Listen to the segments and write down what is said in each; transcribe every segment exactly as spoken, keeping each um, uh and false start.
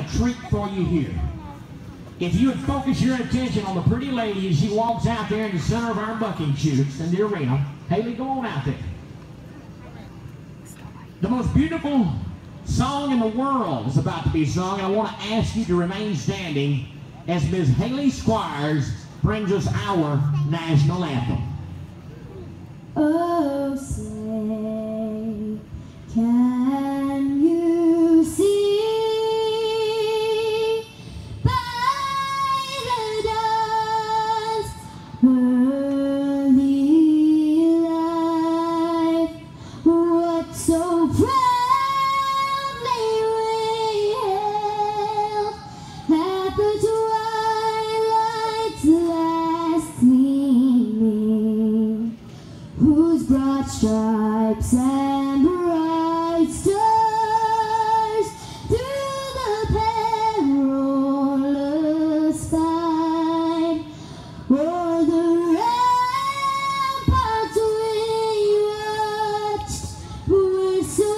a treat for you here. If you would focus your attention on the pretty lady as she walks out there in the center of our bucking chutes in the arena. Haley, go on out there. The most beautiful song in the world is about to be sung, and I want to ask you to remain standing as Miz Haley Squires brings us our national anthem. Oh, say, can you see by the dawn's early light what so proudly we hailed at the twilight's last gleaming, whose broad stripes and bright stars through the perilous fight o'er the ramparts we watched were so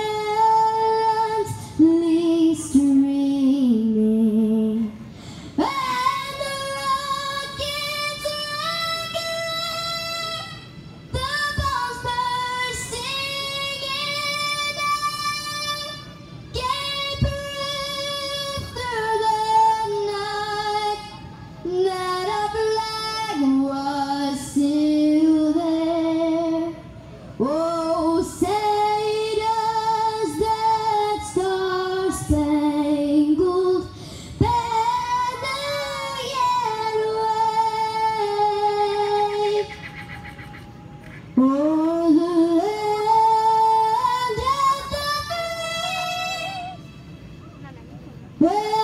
gallantly streaming, and the rockets raging, the balls bursting in air, gave proof through the night that our flag was still there. Oh, say does that star-spangled banner yet wave o'er the land of the free, where